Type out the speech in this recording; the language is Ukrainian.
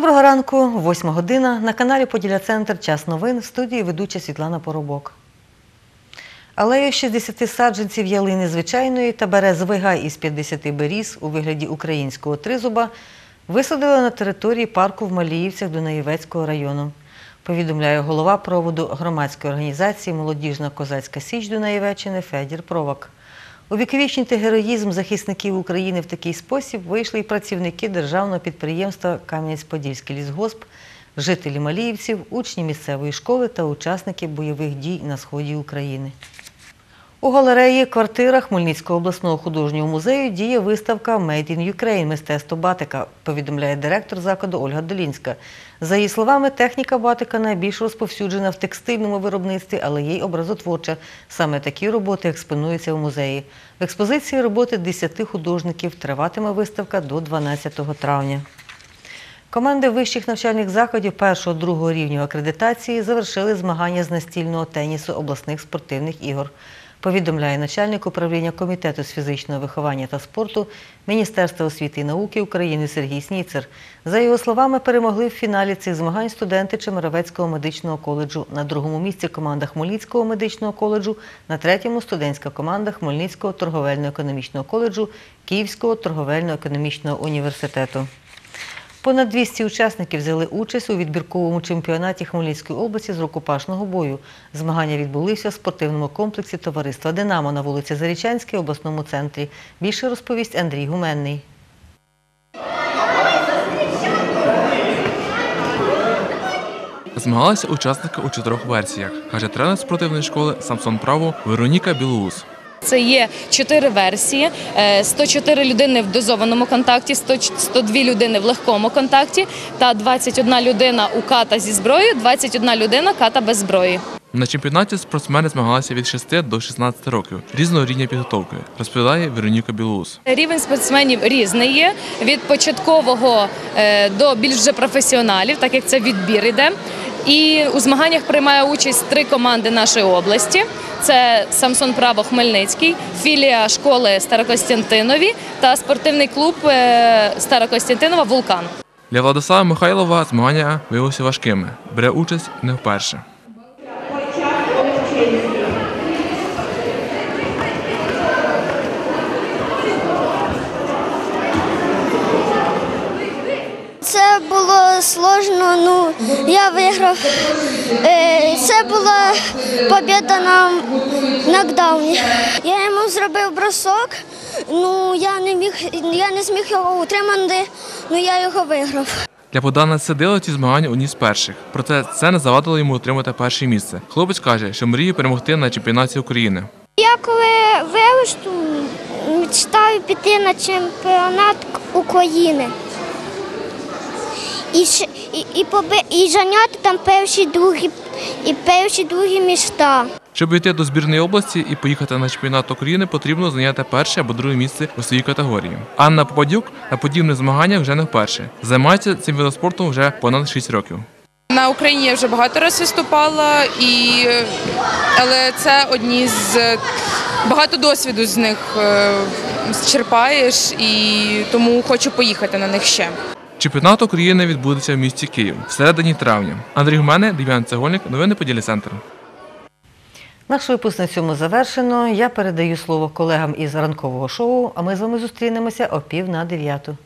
Доброго ранку, 8 година. На каналі «Поділля-Центр. Час новин». В студії ведуча Світлана Поробок. Алею 60 саджанців ялини звичайної та березовий гай із 50 беріз у вигляді українського тризуба висадили на території парку в Маліївцях Дунаєвецького району. Повідомляє голова проводу громадської організації «Молодіжна козацька січ Дунаєвеччини» Федір Провак. Увіковічнити героїзм захисників України в такий спосіб вийшли і працівники державного підприємства «Кам'янець-Подільський лісгосп», жителі Маліївців, учні місцевої школи та учасники бойових дій на сході України. У галереї «Квартира» Хмельницького обласного художнього музею діє виставка «Made in Ukraine. Мистецтво батика», повідомляє директор закладу Ольга Долінська. За її словами, техніка батика найбільш розповсюджена в текстильному виробництві, але є й образотворча. Саме такі роботи експонуються у музеї. В експозиції роботи 10 художників. Триватиме виставка до 12 травня. Команди вищих навчальних закладів 1-2 рівнів акредитації завершили змагання з настільного тенісу обласних спортивних ігор. Повідомляє начальник управління Комітету з фізичного виховання та спорту Міністерства освіти і науки України Сергій Сніцер. За його словами, перемогли в фіналі цих змагань студенти Чемеровецького медичного коледжу. На 2-му місці команда Хмельницького медичного коледжу, на 3-му студентська команда Хмельницького торговельно-економічного коледжу Київського торговельно-економічного університету. Понад 200 учасників взяли участь у відбірковому чемпіонаті Хмельницької області з рукопашного бою. Змагання відбулися в спортивному комплексі товариства «Динамо» на вулиці Зарічанській, обласному центрі. Більше розповість Андрій Гуменний. Змагалися учасники у 4 версіях, каже тренер спортивної школи «Самсон Право» Вероніка Білоус. Це є 4 версії, 104 людини в дозованому контакті, 102 людини в легкому контакті та 21 людина у ката зі зброєю, 21 людина ката без зброї. На чемпіонаті спортсмени змагалися від 6 до 16 років, різного рівня підготовки, розповідає Вероніка Білоус. Рівень спортсменів різний є, від початкового до більш вже професіоналів, так як це відбір іде. І у змаганнях приймає участь 3 команди нашої області. Це «Самсон Право» Хмельницький, філія школи Старокостянтинові та спортивний клуб Старокостянтинова «Вулкан». Для Владислава Михайлова змагання виявилися важкими. Бере участь не вперше. Це було складно, я виграв. Це була побєда на нокдауні. Я йому зробив бросок, я не зміг його утримати, я його виграв. Для Богдана Цедила ці змагання одні з перших. Проте це не завадило йому отримати перше місце. Хлопець каже, що мріє перемогти на чемпіонаті України. Я коли виросту, мечтаю піти на чемпіонат України. І зайняти там перші, другі місця. Щоб йти до збірної області і поїхати на чемпіонат України, потрібно зайняти перше або друге місце у своїй категорії. Анна Попадюк на подібних змаганнях вже не вперше. Займається цим видом спорту вже понад 6 років. На Україні я вже багато разів виступала, але це одні з багато досвіду з них черпаєш, і тому хочу поїхати на них ще. Чемпіонат України відбудеться в місті Київ в середині травня. Андрій Гуменний, Дем'ян Цегольник, новини «Поділля-Центр». Наш випуск на цьому завершено. Я передаю слово колегам із ранкового шоу, а ми з вами зустрінемося о 8:45.